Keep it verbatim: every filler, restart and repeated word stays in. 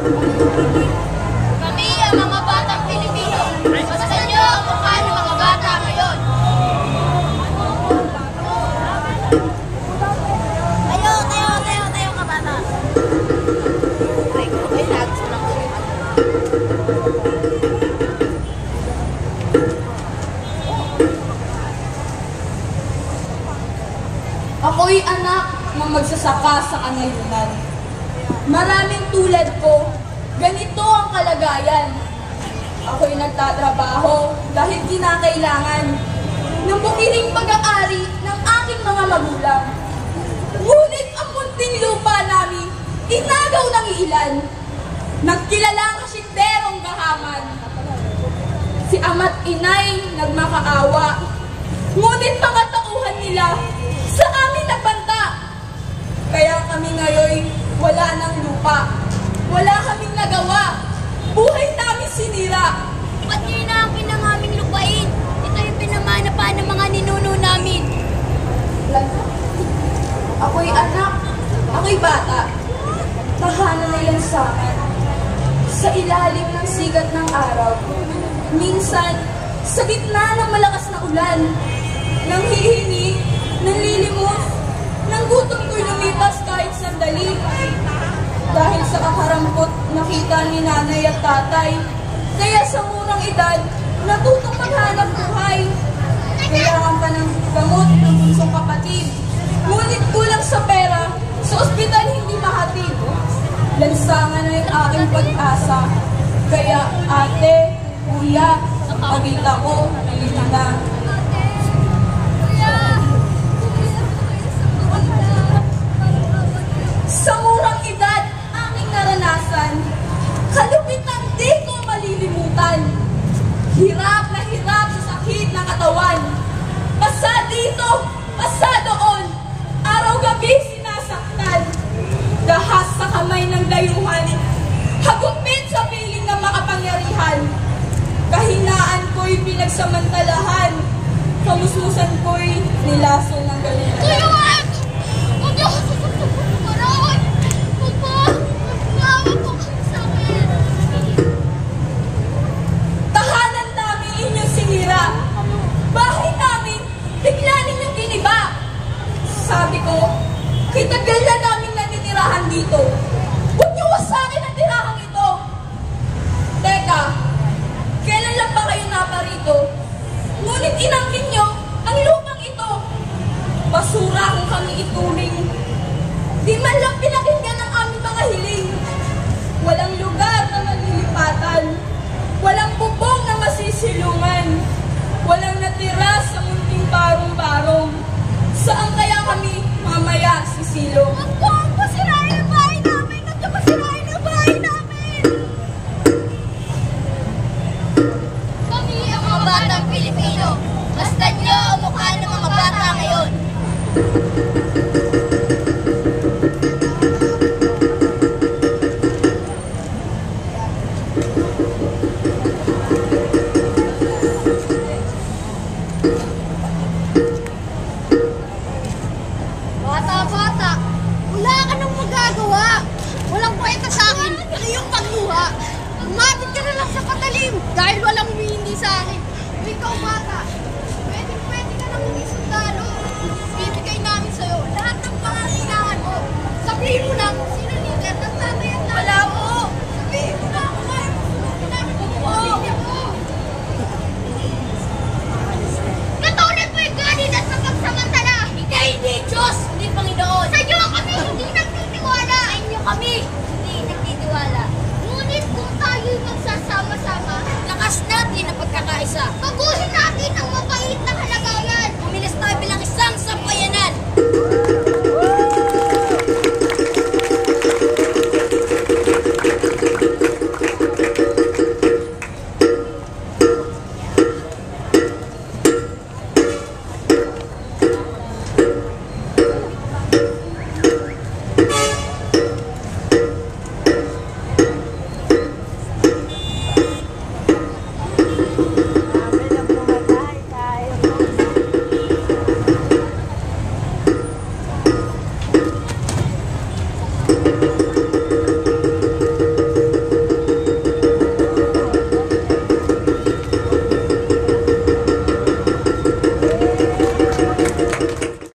Kami ang mga batang Pilipino. Basta nyo ang mukha ng mga bata ngayon. Tayo, tayo, tayo, tayo ka bata. Ay, okay, nagso lang ko. Ako'y anak ng magsasaka sa kanayunan. Maraming tulad ko, ganito ang kalagayan. Ako'y nagtatrabaho dahil kinakailangan ng butiring pag-aari ng aking mga magulang. Ngunit ang munting lupa namin, inagaw ng ilan. Nagkilala ang kasinderong gahaman. Si ama't inay nagmakaawa. Ngunit mga tauhan nila sa amin nagbanta. Kaya kami ngayon wala ng lupa. Wala kaming nagawa. Buhay namin sinira. Ba't nyo inaakin ang aming lupain? Ito yung pinamana pa ng mga ninuno namin. Ako'y anak. Ako'y bata. Tahanan na lang sa akin. Sa ilalim ng sigat ng araw. Minsan, sa gitna ng malakas na ulan. Nang hihingi, nanlilimos, nang gutom ko'y lumipas kahit sandali. Dahil sa kakarampot, nakita ni nanay at tatay. Kaya sa murang edad, natutong maghanap buhay. Kailangan pa ng gamot ng bunsong kapatid. Ngunit kulang sa pera, sa ospital hindi mahatid. Lansangan ay aking pag-asa. Kaya ate, kuya, pagkita ko, nalita na. Sa murang edad, aming naranasan, kalupitang di ko malilimutan. Hirap na hirap sa sakit ng katawan. Pasa dito, pasa doon, araw-gabi sinasaktan. Dahas sa kamay ng dayuhan, hagupit sa piling ng makapangyarihan. Kahinaan ko'y pinagsamantalahan, kamusmusan ko'y nilaso ng galingan. Tuyuan! Huwag niyo ako sususubukan! Huwag po! Maawa po kayo sa akin! Tahanan namin inyong sinira. Bahay namin, bigla ninyong giniba. Sabi ko, kitagal na namin naninirahan dito. Huwag niyo wasakin ang tirahang ito. Teka, kailan lang ba kayo naparito? Ngunit inangkin niyo ang lupang ito. Basura kung kami ituring. Di man lang pinakinggan ang aming mga hiling. Walang lugar na malilipatan. Walang bubong na masisilungan. Walang natira sa munting barong-barong. Saan kaya kami mamaya sisilong? Huwag po! Huwag po sirain ang bahay namin! Huwag niyo po sirain ang bahay namin! Kami ang mga batang Pilipino. Basta nyo ang mukha ng mga bata ngayon. Bata-bata, wala ka nang magagawa. Walang kwenta sa akin ang iyong pagluha. Umabit ka na lang sa patalim dahil walang humihindi sa akin. O ikaw bata, pwede, pwede ka nang maging sundalo. Bibigay namin sa'yo lahat ng pangangailangan mo. Sabihin mo lang kung sino